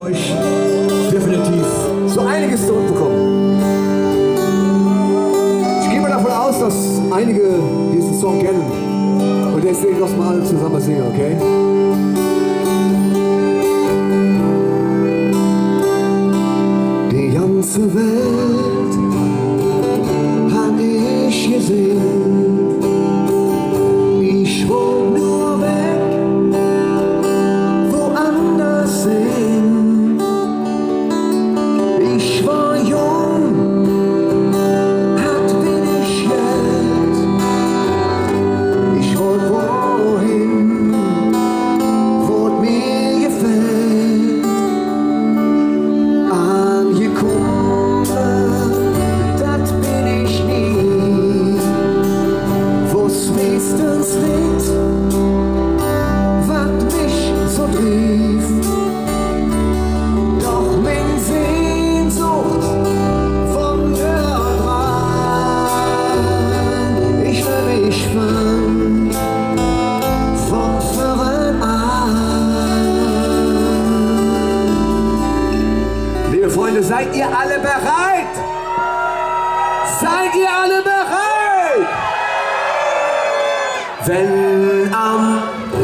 euch definitiv so einiges zurückbekommen. Ich gehe mal davon aus, dass einige diesen Song kennen. Und deswegen lassen wir alle zusammen singen, okay? Die ganze Welt hab ich gesehen. Ich wollte nur weg, woanders hin. Ich war jung, hatte wenig Geld. Ich wollte wohin, wo mir gefällt. Angekommen, das bin ich nie. Wo's meistens liegt, was mich so trief. Doch mein Sehnsucht von dort rein. Ich will mich fangen von vorn an. Liebe Freunde, seid ihr alle bereit? Seid ihr alle bereit? Wenn am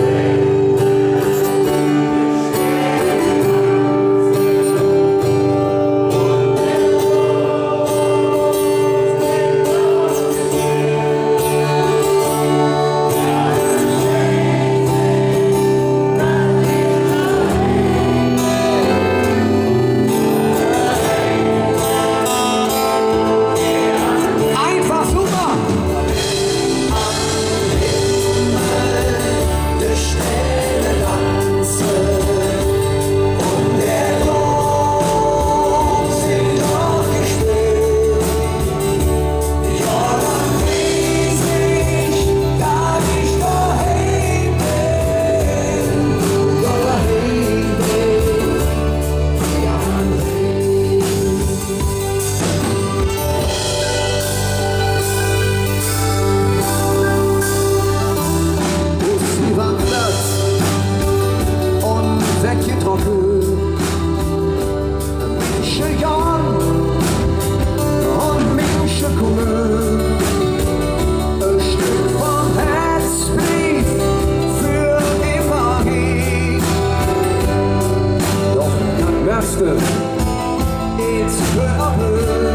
einfach super! It's